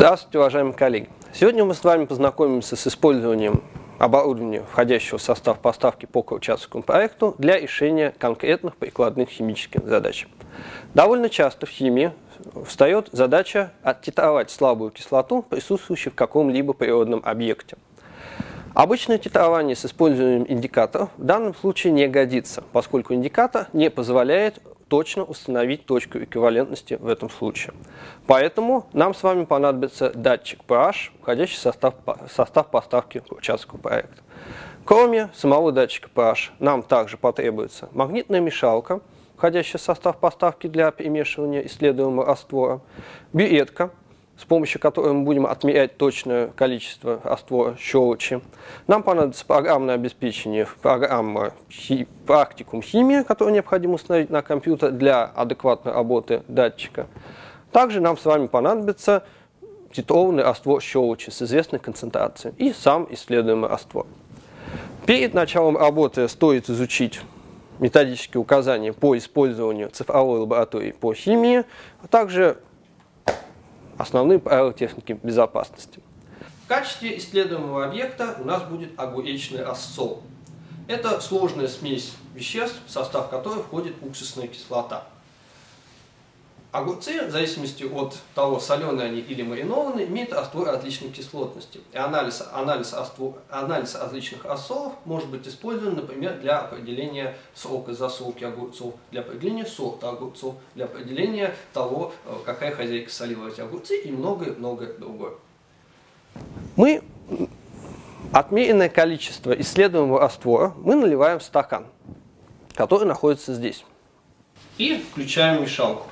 Здравствуйте, уважаемые коллеги! Сегодня мы с вами познакомимся с использованием оборудования, входящего в состав поставки по Курчатовскому проекту, для решения конкретных прикладных химических задач. Довольно часто в химии встает задача оттитровать слабую кислоту, присутствующую в каком-либо природном объекте. Обычное титрование с использованием индикаторов в данном случае не годится, поскольку индикатор не позволяет точно установить точку эквивалентности в этом случае. Поэтому нам с вами понадобится датчик pH, входящий в состав поставки Курчатовского проекта. Кроме самого датчика pH, нам также потребуется магнитная мешалка, входящая в состав поставки для перемешивания исследуемого раствора, бюретка, с помощью которой мы будем отмерять точное количество раствора щелочи. Нам понадобится программное обеспечение, программа «Практикум химия», которую необходимо установить на компьютер для адекватной работы датчика. Также нам с вами понадобится титрованный раствор щелочи с известной концентрацией и сам исследуемый раствор. Перед началом работы стоит изучить методические указания по использованию цифровой лаборатории по химии, а также основные правила техники безопасности. В качестве исследуемого объекта у нас будет огуречный рассол. Это сложная смесь веществ, в состав которой входит уксусная кислота. Огурцы, в зависимости от того, соленые они или маринованные, имеют раствор различной кислотности. И анализ различных рассолов может быть использован, например, для определения срока засолки огурцов, для определения сорта огурцов, для определения того, какая хозяйка солила эти огурцы и многое-многое другое. Мы отмеренное количество исследуемого раствора мы наливаем в стакан, который находится здесь. И включаем мешалку.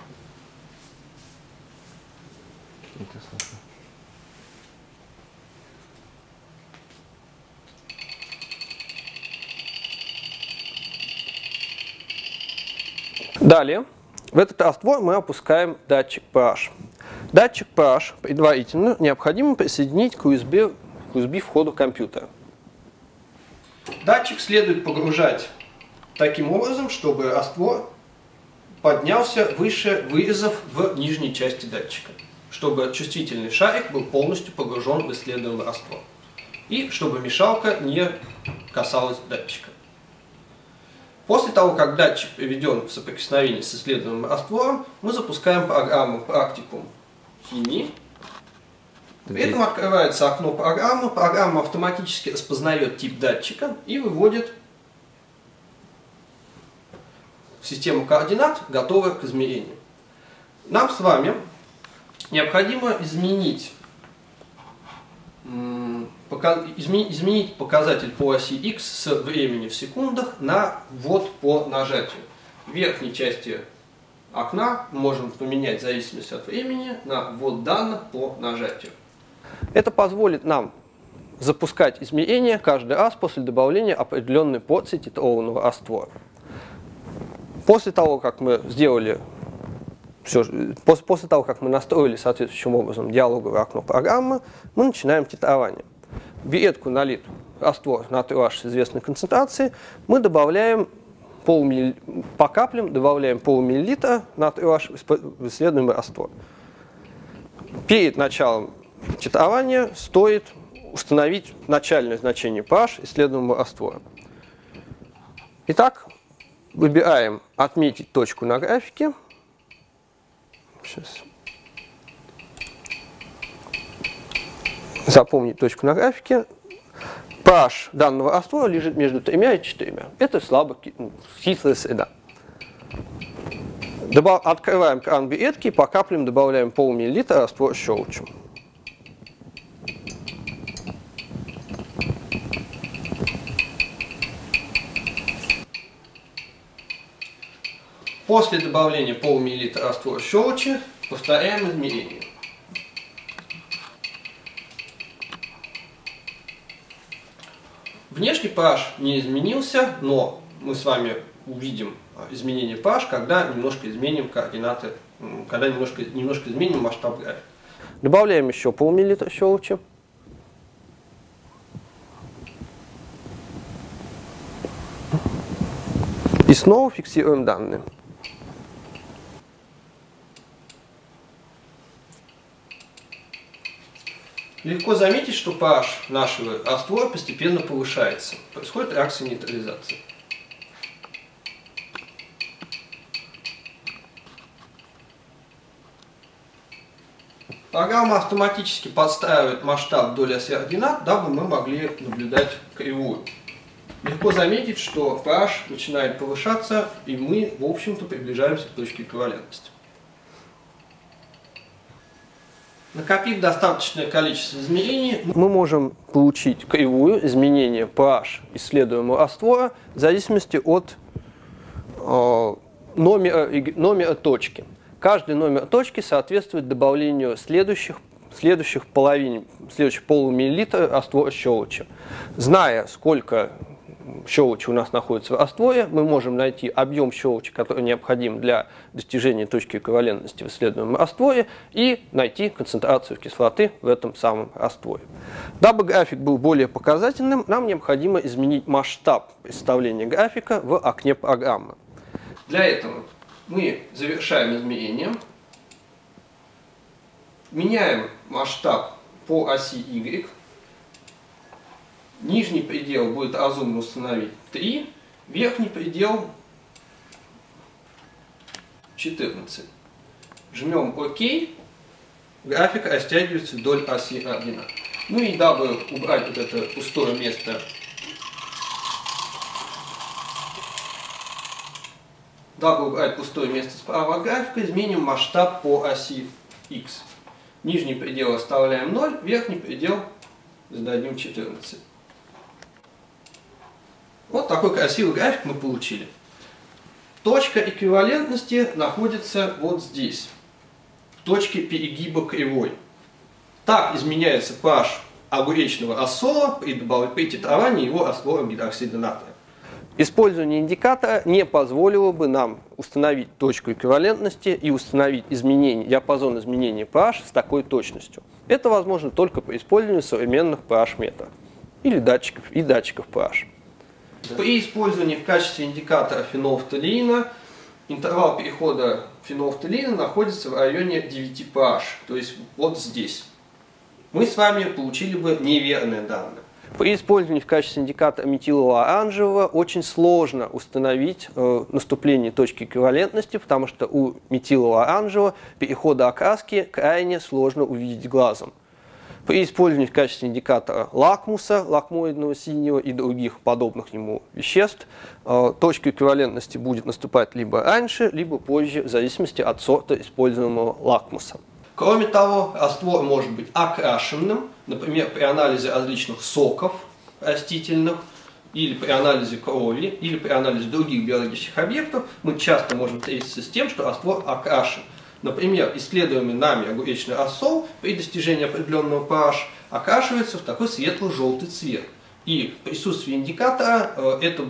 Далее в этот раствор мы опускаем датчик pH. Датчик pH предварительно необходимо присоединить к USB входу компьютера. Датчик следует погружать таким образом, чтобы раствор поднялся выше вырезов в нижней части датчика, чтобы чувствительный шарик был полностью погружен в исследуемый раствор и чтобы мешалка не касалась датчика. После того, как датчик приведен в соприкосновение с исследуемым раствором, мы запускаем программу «Практикум химии». При этом открывается окно программы, программа автоматически распознает тип датчика и выводит в систему координат, готовую к измерению. Нам с вами необходимо изменить показатель по оси X с времени в секундах на ввод по нажатию. В верхней части окна можем поменять в зависимости от времени на ввод данных по нажатию. Это позволит нам запускать измерения каждый раз после добавления определенной порции титрованного раствора. После того, как мы сделали После того, как мы настроили соответствующим образом диалоговое окно программы, мы начинаем титрование. В бюретку налит раствор натрий OH с известной концентрацией, мы добавляем по каплям добавляем пол-миллилитра натрий OH в исследуемый раствор. Перед началом титрования стоит установить начальное значение pH исследуемого раствора. Итак, выбираем «Отметить точку на графике». Сейчас. Запомнить точку на графике. pH данного раствора лежит между 3 и 4. Это слабо кислая среда. Открываем кран бюретки и по каплям добавляем пол-миллилитра раствора щелочи. После добавления пол-миллилитра раствора щелочи повторяем измерение. Внешний pH не изменился, но мы с вами увидим изменение pH, когда немножко изменим координаты, когда немножко изменим масштаб графика. Добавляем еще пол-миллилитра щелочи. И снова фиксируем данные. Легко заметить, что pH нашего раствора постепенно повышается. Происходит реакция нейтрализации. Программа автоматически подстраивает масштаб вдоль оси ординат, дабы мы могли наблюдать кривую. Легко заметить, что pH начинает повышаться, и мы, в общем-то, приближаемся к точке эквивалентности. Накопив достаточное количество измерений, мы можем получить кривую изменения pH исследуемого раствора в зависимости от номера точки. Каждый номер точки соответствует добавлению следующих полумиллилитра раствора щелочи. Зная, сколько щелочи у нас находится в растворе, мы можем найти объем щелочи, который необходим для достижения точки эквивалентности в исследуемом растворе, и найти концентрацию кислоты в этом самом растворе. Дабы график был более показательным, нам необходимо изменить масштаб представления графика в окне программы. Для этого мы завершаем измерение, меняем масштаб по оси Y. Нижний предел будет разумно установить 3, верхний предел 14. Жмем ОК, график растягивается вдоль оси ординат. Ну и дабы убрать вот это пустое место, справа от графика, изменим масштаб по оси X. Нижний предел оставляем 0, верхний предел зададим 14. Вот такой красивый график мы получили. Точка эквивалентности находится вот здесь, в точке перегиба кривой. Так изменяется pH огуречного рассола при титровании его раствором гидроксида натрия. Использование индикатора не позволило бы нам установить точку эквивалентности и установить диапазон изменения pH с такой точностью. Это возможно только при использовании современных pH-метров или датчиков pH. При использовании в качестве индикатора фенолфталеина интервал перехода фенолфталеина находится в районе 9 pH, то есть вот здесь. Мы с вами получили бы неверные данные. При использовании в качестве индикатора метилово-оранжевого очень сложно установить наступление точки эквивалентности, потому что у метилово-оранжевого перехода окраски крайне сложно увидеть глазом. При использовании в качестве индикатора лакмуса, лакмоидного синего и других подобных ему веществ, точка эквивалентности будет наступать либо раньше, либо позже, в зависимости от сорта используемого лакмуса. Кроме того, раствор может быть окрашенным, например, при анализе различных соков растительных, или при анализе крови, или при анализе других биологических объектов, мы часто можем встретиться с тем, что раствор окрашен. Например, исследуемый нами огуречный рассол при достижении определенного pH окрашивается в такой светло-желтый цвет. И в присутствии индикатора эта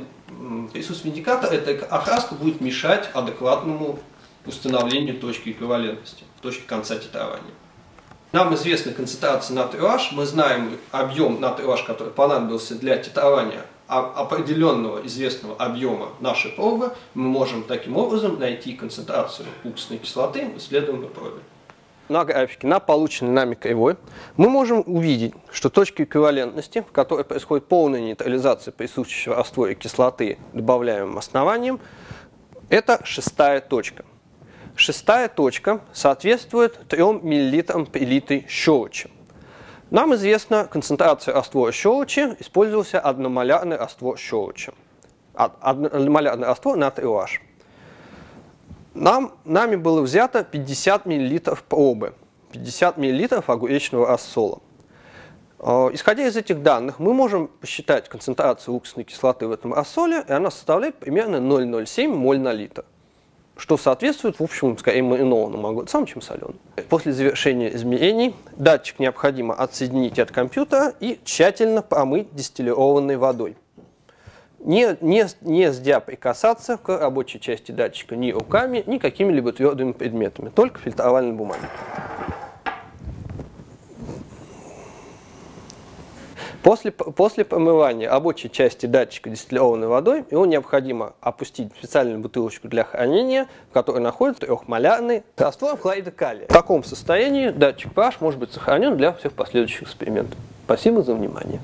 окраска будет мешать адекватному установлению точки эквивалентности, точки конца титрования. Нам известна концентрация натрия OH, мы знаем объем натрия OH, который понадобился для титрования определенного известного объема нашей пробы, мы можем таким образом найти концентрацию уксусной кислоты в исследуемой пробе. На графике, на полученной нами кривой, мы можем увидеть, что точка эквивалентности, в которой происходит полная нейтрализация присутствующего в растворе кислоты добавляемым основанием, это шестая точка. Шестая точка соответствует 3 мл при литре щелочи. Нам известна концентрация раствора щелочи, использовался одномолярный раствор щелочи, одномолярный раствор натрия OH. Нами было взято 50 мл пробы, 50 мл огуречного рассола. Исходя из этих данных, мы можем посчитать концентрацию уксусной кислоты в этом рассоле, и она составляет примерно 0,07 моль на литр, что соответствует, в общем, скорее маринованному огурцам, чем соленому. После завершения измерений датчик необходимо отсоединить от компьютера и тщательно промыть дистиллированной водой. Не сдя прикасаться к рабочей части датчика ни руками, ни какими-либо твердыми предметами, только фильтровальной бумагой. После промывания рабочей части датчика дистиллированной водой его необходимо опустить в специальную бутылочку для хранения, в которой находится трехмолярный раствор хлорида калия. В таком состоянии датчик pH может быть сохранен для всех последующих экспериментов. Спасибо за внимание.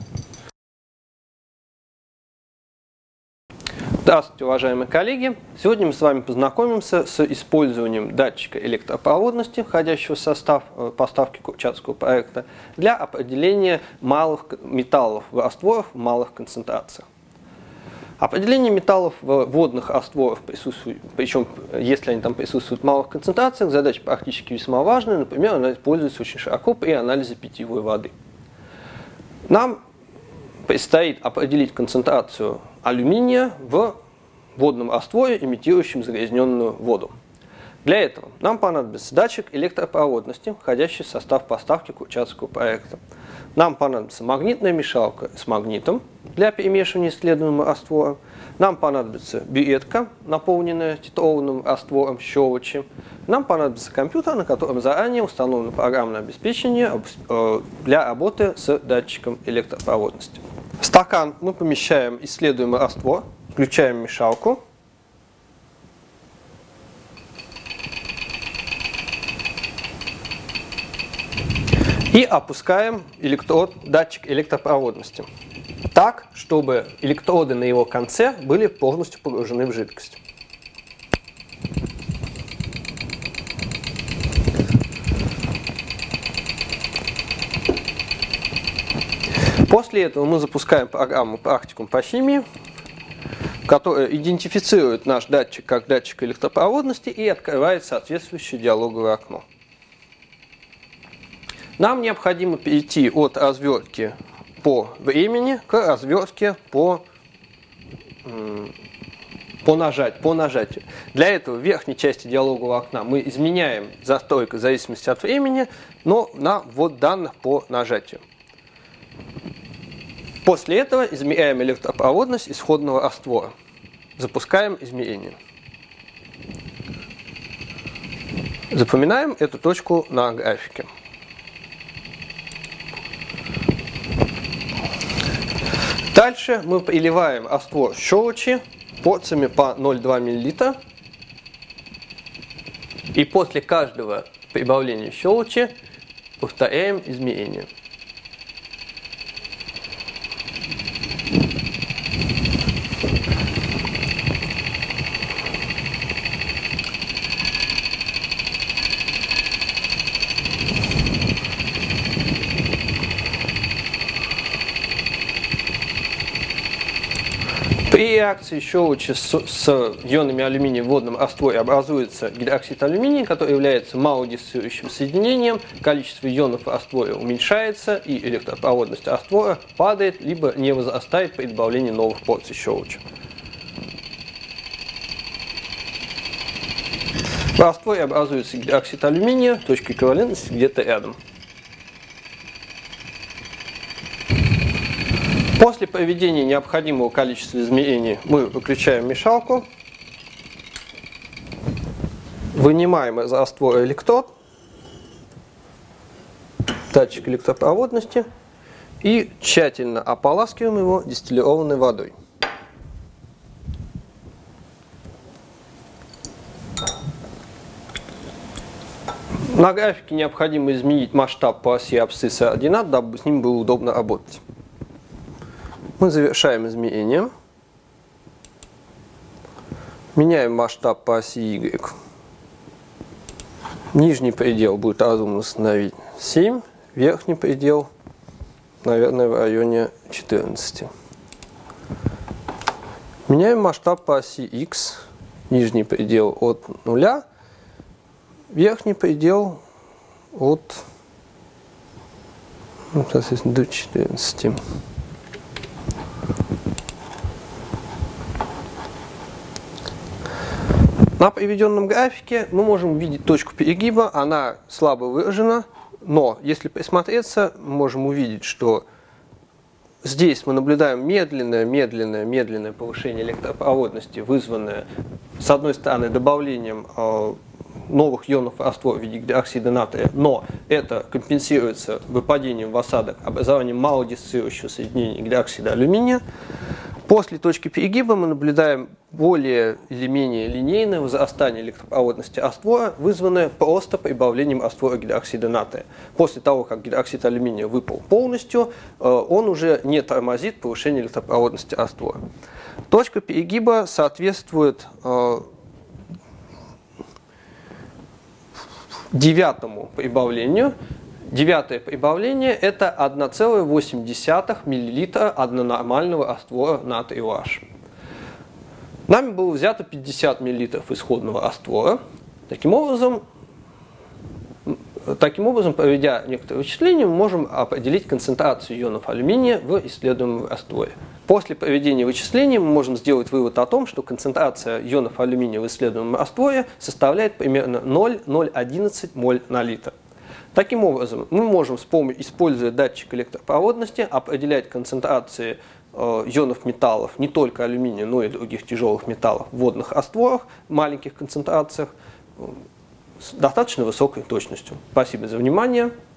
Здравствуйте, уважаемые коллеги! Сегодня мы с вами познакомимся с использованием датчика электропроводности, входящего в состав поставки Курчатского проекта, для определения малых металлов в растворах в малых концентрациях. Определение металлов в водных растворах присутствует, причем если они там присутствуют в малых концентрациях, задача практически весьма важная. Например, она используется очень широко при анализе питьевой воды. Нам предстоит определить концентрацию алюминия в водном растворе, имитирующем загрязненную воду. Для этого нам понадобится датчик электропроводности, входящий в состав поставки Курчатского проекта. Нам понадобится магнитная мешалка с магнитом для перемешивания исследуемого раствора. Нам понадобится бюретка, наполненная титрованным раствором щелочи. Нам понадобится компьютер, на котором заранее установлено программное обеспечение для работы с датчиком электропроводности. В стакан мы помещаем исследуемый раствор, включаем мешалку. И опускаем датчик электропроводности так, чтобы электроды на его конце были полностью погружены в жидкость. После этого мы запускаем программу «Практикум по химии», которая идентифицирует наш датчик как датчик электропроводности и открывает соответствующее диалоговое окно. Нам необходимо перейти от развертки по времени к развертке по нажатию. Для этого в верхней части диалогового окна мы изменяем застройку в зависимости от времени, но на ввод данных по нажатию. После этого измеряем электропроводность исходного раствора. Запускаем измерение. Запоминаем эту точку на графике. Дальше мы приливаем раствор щелочи порциями по 0,2 мл. И после каждого прибавления щелочи повторяем измерение. При реакции щелочи с ионами алюминия в водном растворе образуется гидроксид алюминия, который является малодиссоциирующим соединением. Количество ионов в растворе уменьшается, и электропроводность раствора падает, либо не возрастает при добавлении новых порций щелочи. В растворе образуется гидроксид алюминия, точка эквивалентности где-то рядом. После проведения необходимого количества измерений мы выключаем мешалку, вынимаем из раствора электрод, датчик электропроводности и тщательно ополаскиваем его дистиллированной водой. На графике необходимо изменить масштаб по оси абсцисса ординат, дабы с ним было удобно работать. Мы завершаем измерение. Меняем масштаб по оси Y. Нижний предел будет разумно установить 7, верхний предел, наверное, в районе 14. Меняем масштаб по оси X. Нижний предел от 0, верхний предел от, соответственно, до 14. На приведенном графике мы можем увидеть точку перегиба, она слабо выражена, но если присмотреться, мы можем увидеть, что здесь мы наблюдаем медленное повышение электропроводности, вызванное, с одной стороны, добавлением новых ионов раствора в виде гидроксида натрия, но это компенсируется выпадением в осадок, образованием малодиссоциирующего соединения гидроксида алюминия. После точки перегиба мы наблюдаем более или менее линейное возрастание электропроводности раствора, вызванное просто прибавлением раствора гидроксида натрия. После того, как гидроксид алюминия выпал полностью, он уже не тормозит повышение электропроводности раствора. Точка перегиба соответствует девятому прибавлению. Девятое прибавление – это 1,8 мл однонормального раствора натрия OH. Нами было взято 50 мл исходного раствора. Таким образом, проведя некоторые вычисления, мы можем определить концентрацию ионов алюминия в исследуемом растворе. После проведения вычислений мы можем сделать вывод о том, что концентрация ионов алюминия в исследуемом растворе составляет примерно 0,011 моль на литр. Таким образом, мы можем, используя датчик электропроводности, определять концентрации ионов металлов, не только алюминия, но и других тяжелых металлов в водных растворах в маленьких концентрациях с достаточно высокой точностью. Спасибо за внимание.